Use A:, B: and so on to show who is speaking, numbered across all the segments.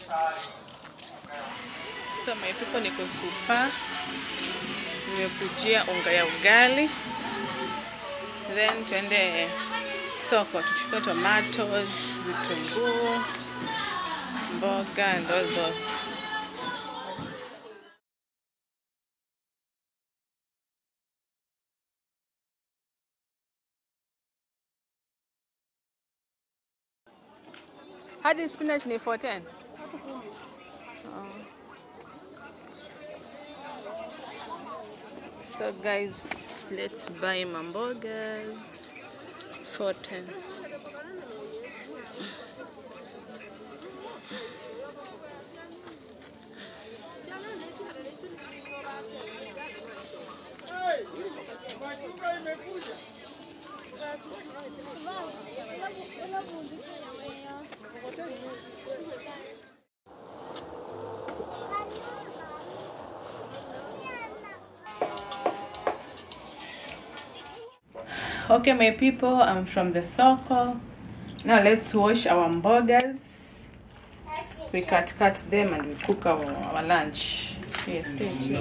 A: So my people, niko super. Nimekujia unga ya ugali. Then tuende soko tuchukue tomatoes, vitunguu, mboga and all those. Hadi spinach ni 410. So guys, let's buy mambogas. 410. Okay, my people, I'm from the soko. Now let's wash our mbogas. We cut them and we cook our lunch. Yes, stay tuned.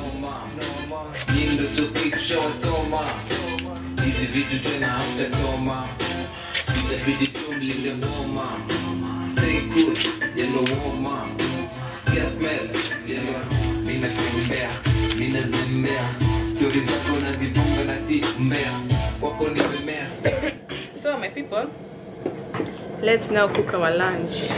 B: Stay cool, yellow warm. Scare smell, yellow. Nina kumbea, nina zembea. Stories zako nazibonga na si mbea. Wako ni mimea.
A: So my people, let's now cook our lunch.